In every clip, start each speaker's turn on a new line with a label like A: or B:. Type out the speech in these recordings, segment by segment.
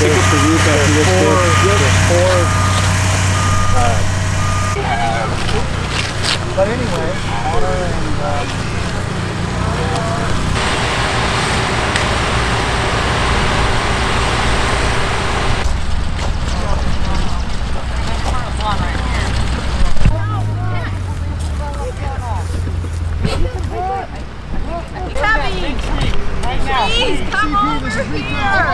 A: But anyway, honor and
B: Please come over here!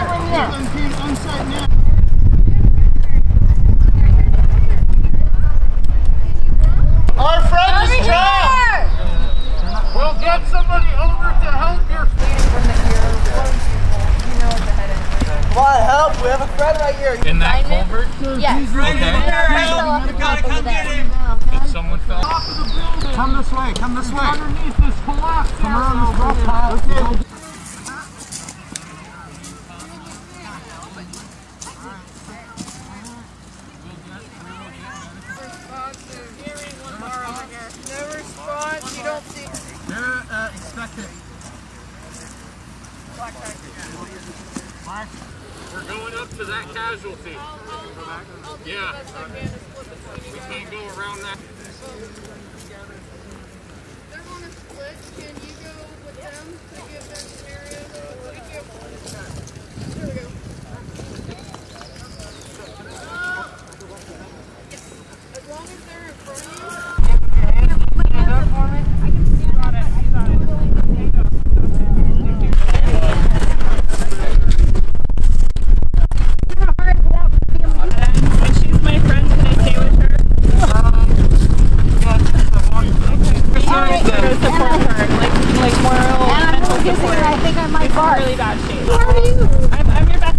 A: our friend is trapped! We'll get somebody over to help your Come on, help! We have a friend right here.
C: In that culvert?
B: Yes.
C: Okay.
B: You gotta come get him!
C: If someone fell.
A: Come this way, come this way.
C: Underneath this collapse.
A: Come around this rough pile.
B: No response, you don't see.
A: They're expected. Mark.
C: We're going up to that casualty. Yeah. We can't go around that.
B: They're on a split. Can you go with them to give them scenarios? There we go. As long as they're in front of you.
D: I think I might barf.
B: Really bad shape.
D: How are you?
B: I'm your best